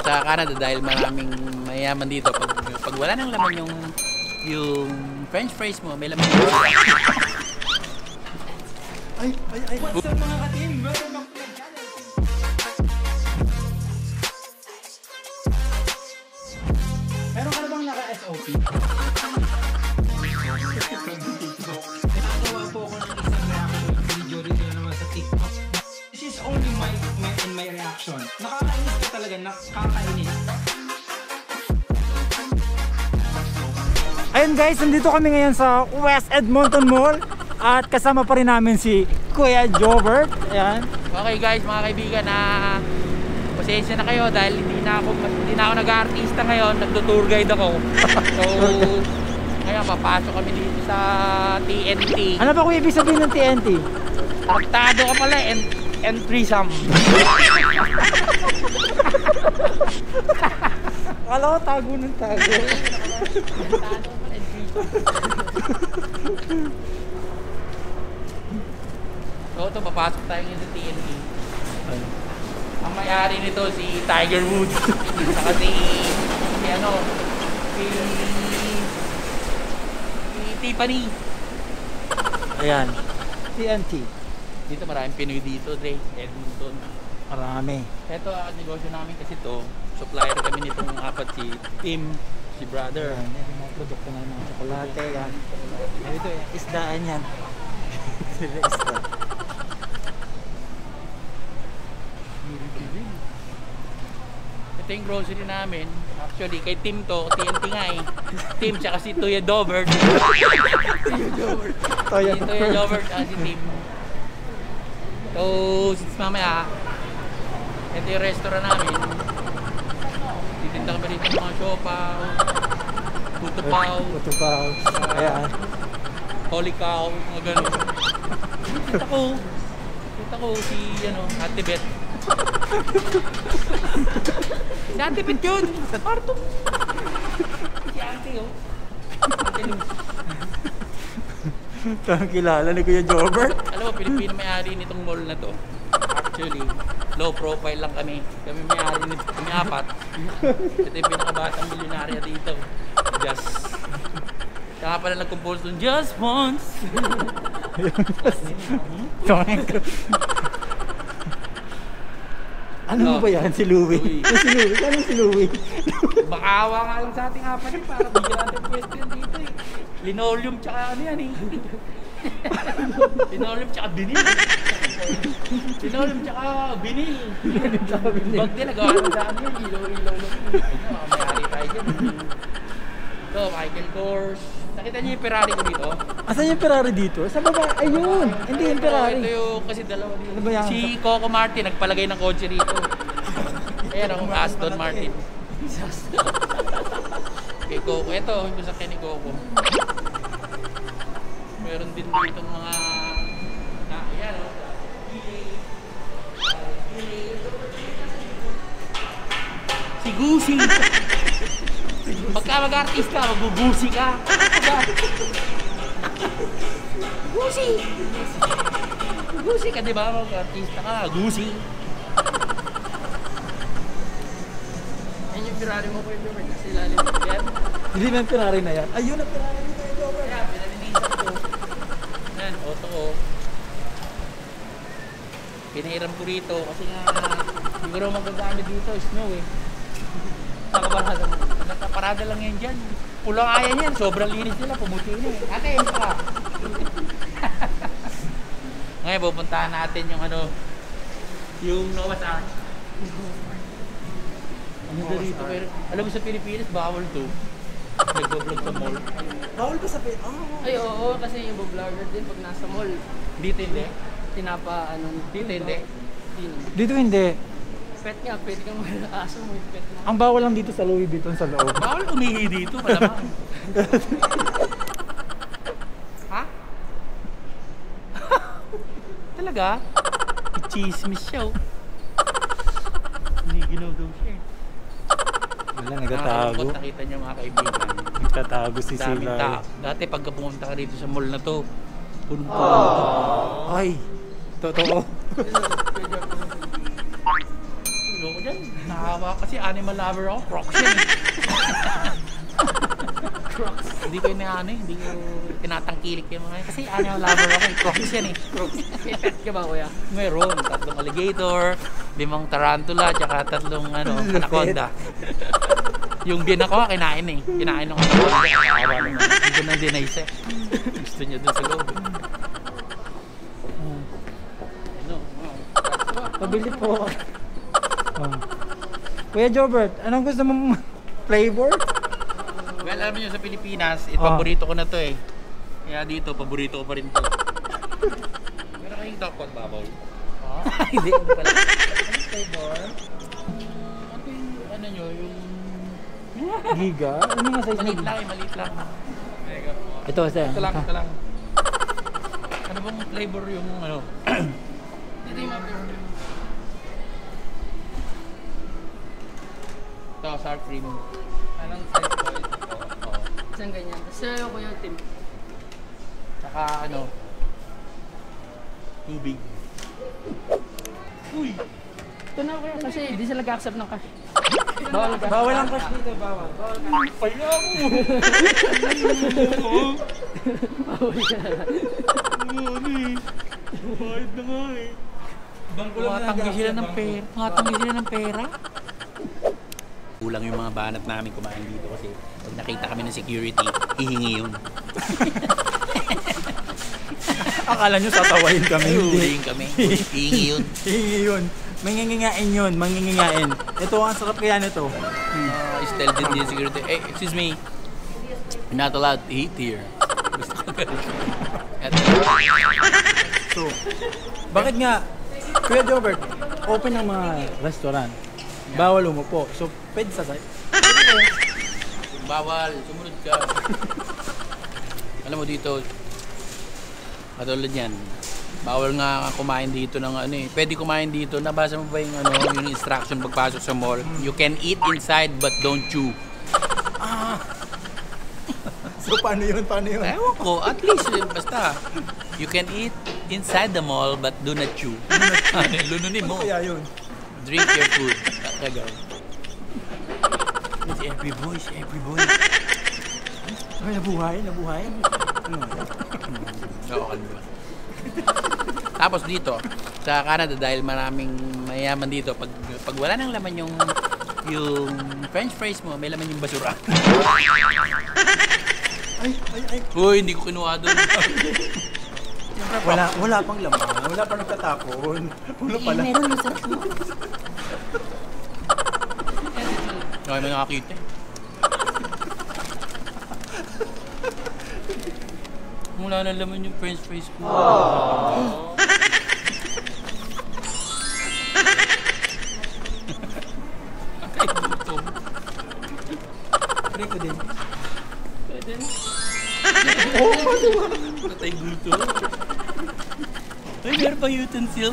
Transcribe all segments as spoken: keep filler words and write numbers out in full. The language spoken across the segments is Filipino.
sa Canada dahil maraming mayaman dito. Pag, pag wala nang laman yung yung French fries mo, may laman yung ay, ay, ay. What's up mga ka-team? Welcome back to my channel. Meron ka na bang naka-S O P? Nakagawa po ako ng isang reaction video rin naman sa TikTok. This is only my, my and my reaction. Nakakainis ka talaga, nakakainis. Ayun guys, nandito kami ngayon sa West Edmonton Mall at kasama pa rin namin si Kuya Jobert. Ayan. Okay guys, mga kaibigan, na pasensya na kayo dahil hindi na ako hindi na ako nag-aartista ngayon, nagdo-tour guide ako. So, ngayon papasok kami dito sa T N T. Ano ba kung ibig sabihin ng T N T? Traktado ka pala and and threesome. Akala ko tago ng tago. Traktado ka pala and threesome. So, ito, papasok tayo ngayon sa T N T. Ang may-ari nito si Tiger Woods. Saka si, si ano, si, si Tiffany. Ayan. T N T. Dito maraming Pinoy dito, Dre. Edmonton. Marami. Ito ang negosyo namin kasi to. Supplier kami nitong apat, si Tim, si Brother. Ayan. Ito yung mga produkto na ng tsokolate. Yan. Ito yan. Isdaan yan. Sila isda. Ito yung grocery namin. Actually, kay Tim to, T N T nga eh. Tim, tsaka si Tuya Dobert. Tuya Dobert. Toya Si Tuya Dobert, tsaka si Tim. So, since mamaya, ito yung restaurant namin. Titinda kami rito ng mga siopaw, putupaw, Putupaw. Ayan. holy cow, mga gano'n. Kita ko, kita ko si, ano, Ate Bet. Si Ate Bet yun! Sa parto! Si Ate, oh. Ate Luz. Ito ang kilala ni Kuya Jobert. Alam mo, Pilipino may-ari nitong mall na to. Actually, low profile lang kami. Kami may-ari nito, kami apat. Ito yung pinakabatang milyonarya dito. Just. Kaya pala nag-compose doon, just once. Ano ba yan? Si Louie? Louie. Si Louie? Anong si Louie? Makaawa nga lang sa ating apat yun para bigyan natin question dito eh. Linoleum tsaka ano yan eh. Linoleum tsaka binil. Linoleum tsaka binil. Bag din, nagawa na sa ano yan. Ilaw-ilaw lang. Ano, may-ari tayo dyan. Ito, Michael Kors. Nakita niyo yung Ferrari ko dito? Asan yung Ferrari dito? Sa baba? Ayun! Hindi yung Ferrari. Ito yung kasi dalawa dito. Ano ba yan? Si Coco Martin nagpalagay ng kotse rito. Ayan ang Aston Martin. Kay Coco. Ito, yung sasakyan ni Coco. Meron din dito mga... Ah, ayan o. Si Gucci. Pagka mag-artista, magbubusi ka. Gucci. Gucci ka, di ba? Mag-artista ka, Gucci. Yan yung Ferrari mo po yung Jobert. Kasi lalim mo yan. Hindi na yung Ferrari na yan. Ayun ang Ferrari ni Kuya Jobert. Kaya, pinalinisan ko. Yan, auto ko. Pinahiram ko rito kasi nga hindi ko raw magagamit dito, snow eh. Nakaparada, nakaparada lang yan dyan. Pulang ayan yan, sobrang linis nila, pumuti na eh. Ate, yan pa. Ngayon, pupuntahan natin yung ano, yung Noah's Ark. Ano na rito, pero alam mo sa Pilipinas, bawal to. Nagbo-vlog sa mall. Bawal ba sa pet? Oh. Ay, oo, kasi yung vlogger din pag nasa mall, Dito hindi. tinapa, anong, Dito hindi. Dito. Dito hindi. Pet nga, pwede kang aso mo yung pet mo. Ang bawal lang dito sa Louis Vuitton sa loob. Bawal umihi dito, malamang. Ha? Talaga? Chismis siya oh. Hindi ginagaw siya eh. Wala, nagtatago. Nakakalungkot, nakita niyo mga kaibigan. Nagtatago si Daming Sila. tao. Dati pagka pumunta ka dito sa mall na to, punong-puno. Ay, totoo. Ayoko dyan. Nakawa kasi animal lover ako. Crocs yan eh. Crocs. Hindi ko yun na ano eh. Hindi ko tinatangkilik yung mga kasi animal lover ako eh. Crocs yan eh. Crocs. May pet ka ba, kuya? Meron. Tatlong alligator, limang tarantula, tsaka tatlong ano, anaconda. Yung bin ako, kinain eh. Kinain ng anaconda. Nakawa naman. Hindi ko nang dinaysa eh. Gusto niya dun sa loob. Ano? Pabili po. Oh. Kuya Jobert, anong gusto mong flavor? Well, alam niyo sa Pilipinas, ito, Ah. paborito ko na to eh. Kaya dito, paborito ko pa rin to. Meron kayong dakot babaw? Ah? Hindi, hindi pala. Anong flavor? Ano yung, ano nyo, yung... Giga? Ano nga size Maliit niya? lang eh, maliit lang. Ito, sir. Ito lang, ito lang. Ano bang flavor yung ano? Hindi yung ito, sour cream. Anong size po ito po? Oo. Isang ganyan. Tapos sa'yo ko yung team. Tsaka ano? Tubig. Uy! Ito na kuya kasi hindi sila nag-accept ng cash. Bawal ka. Bawal ang cash dito, bawal. Bawal cash. Paya mo! Bawal ka. Ano eh? Bayad na nga eh. Tumatanggi sila ng pera. Tumatanggi sila ng pera. Kulang yung mga banat namin kumain dito kasi pag nakita kami ng security, hihingi yun. Akala nyo tatawain kami. Hihingi kami. Hihingi yun. Hingi yun. Mangingingain yun. Mangingingain. Ito, ang sarap kaya nito. Uh, still din din security. Eh, excuse me. You're not allowed to eat here. At, So, bakit nga, Kuya Jobert, open ang mga restaurant. Bawal umupo. So, pwede sa site. bawal. Sumunod ka. Alam mo dito, katulad yan. Bawal nga kumain dito ng ano eh. Pwede kumain dito. Nabasa mo ba yung ano, yung instruction pagpasok sa mall? You can eat inside but don't chew. So, paano yun? Paano yun? Ewan ko, at least eh, basta. You can eat inside the mall but do not chew. Lununin mo. Kaya yun. Drink your food. Tagaw. It's every boy, it's every boy. Ay, nabuhay, nabuhay. Ano? Oo, kalma. Tapos dito, sa Canada, dahil maraming mayaman dito, pag, pag wala nang laman yung yung french fries mo, may laman yung basura. Ay, ay, ay. Uy, hindi ko kinuha doon. Wala, wala pang laman. Wala pang nagtatapon. Wala pala. meron, masarap mo. Okay, may nakakita eh. Wala na laman yung french fries ko. Ay, gutom. Try ko din. Pwede na. Patay gutom. Ay, meron pa utensil.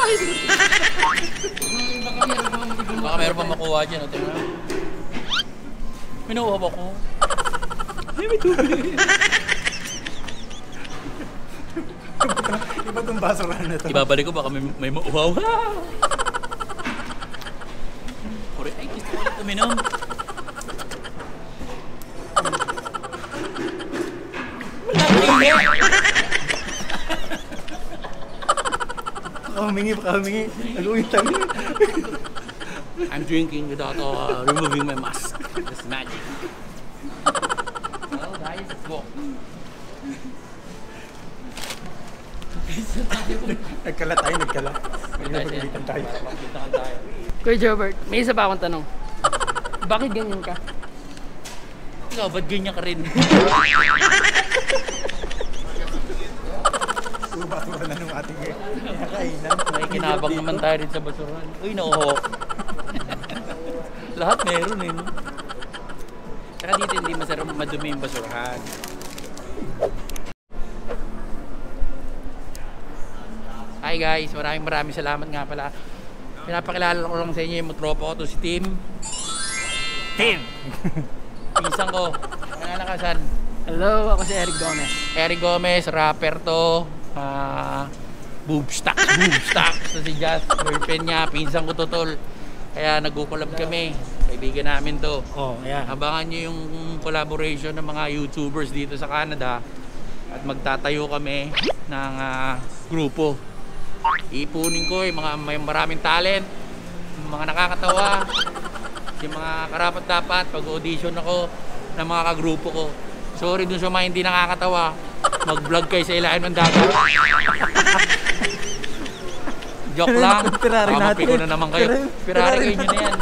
Baka meron pa makuha dyan. Ito na. Minuha ba ko? Ay, may tubig. Iba tong basurahan na to. Ibabalik ko baka may, may mauhaw. Kore, ay, gusto ko ulit uminom. Baka humingi, baka humingi. Nag-uwintang. I'm drinking without uh, removing my mask. That's magic. Well, guys, let's go. Nagkala tayo, nagkala. Pagkita Nagpagalitan tayo. tayo. Kuya Jobert, may isa pa akong tanong. Bakit ganyan ka? Ikaw, ba't ganyan ka rin? Puro basura na nung ating kainan. May kinabang naman tayo rin sa basurahan. Uy, nauhok. Lahat meron eh. No? Saka dito hindi masarap madumi yung basurahan. Hi guys, maraming maraming salamat nga pala. Pinapakilala ko lang sa inyo yung tropa ko to si Tim. Tim! Pinsan ko. Ano ka saan? Hello, ako si Eric Gomez. Eric Gomez, rapper to. Ah, boobstacks, boobstacks. So si Jazz, girlfriend niya, pinsan ko to tol. Kaya nagko-collab kami. Kaibigan namin to. Oh, ayan. Abangan nyo yung collaboration ng mga YouTubers dito sa Canada. At magtatayo kami ng uh, grupo. Ipunin ko yung mga may maraming talent, yung mga nakakatawa, yung mga karapat-dapat pag-audition ako ng mga kagrupo ko. Sorry dun sa mga hindi nakakatawa, mag-vlog kayo sa ilalim ng dagat. Joke lang. Pirari Baka natin. mapigo na naman kayo. Pirari kayo nyo na yan.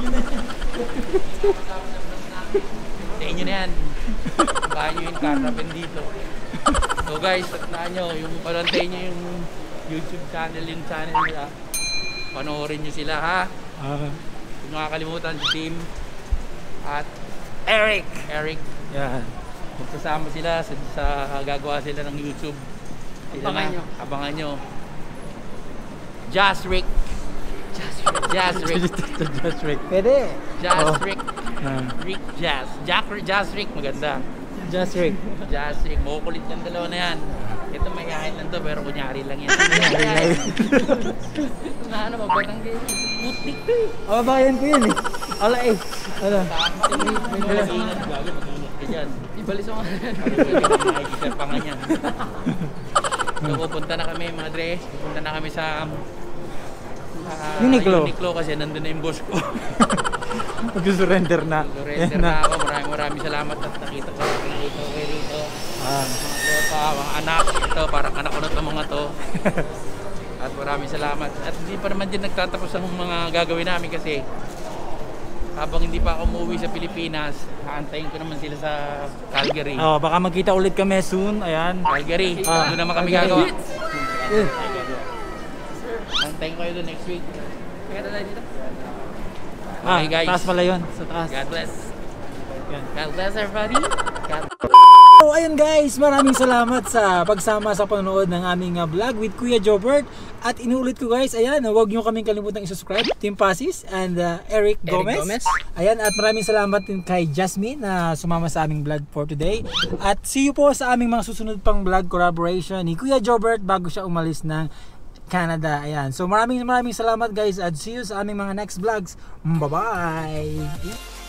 Sa inyo na yan. Kaya nyo yung karnapen dito. So guys, tandaan nyo, yung palantay nyo yung YouTube channel, yung channel nila. Panoorin nyo sila ha. Ah, Huwag nakakalimutan si Tim at Eric. Eric. yan. Magsasama sila sa, sa gagawa sila ng YouTube. Sila Abangan na, nyo. Abangan nyo. Jazz Rick. Jazz Rick. Just Rick. Pwede. Jazz Oh. Rick. Ah, Rick Jazz. Jack, Jazz Rick. Maganda. Just Rick. Jazz Rick. Makukulit yung dalawa na yan. Ito may kain lang to pero kunyari lang yan. Na ano, magbatanggi. Putik to eh. Kababayan ko yun eh. Ala eh. Ala. Mag-ingat. Gago, mag-ingat ka dyan. Ibalis ako. Nakikita pa nga yan. So pupunta na kami mga dre. Pupunta na kami sa uh, Uniqlo. Uniqlo kasi nandun na yung boss ko. Mag-surrender na. Surrender Yan na ako. Maraming maraming salamat at nakita ko. Nakita ko kayo rito. Ah. Mga tropa, mga anak. Ito parang anak ko na itong mga to. At maraming salamat. At hindi pa naman din nagtatapos ang mga gagawin namin kasi habang hindi pa ako umuwi sa Pilipinas, haantayin ko naman sila sa Calgary. Oh, baka magkita ulit kami soon. Ayan. Calgary. Ah, Doon naman kami Calgary. gagawa. Eh, Antayin ko kayo doon next week. Kaya tayo dito. Ah, Okay guys. taas pala yun. Sa taas. God bless. Yan. God bless everybody. God So ayun guys, maraming salamat sa pagsama sa panonood ng aming uh, vlog with Kuya Jobert. At inuulit ko guys, ayan, huwag nyo kaming kalimutang i-subscribe. Team Pasis and uh, Eric Gomez. Gomez. Ayan, at maraming salamat din kay Jasmine na sumama sa aming vlog for today. At see you po sa aming mga susunod pang vlog collaboration ni Kuya Jobert bago siya umalis ng Canada. Ayan. So maraming maraming salamat guys at see you sa aming mga next vlogs. Bye-bye!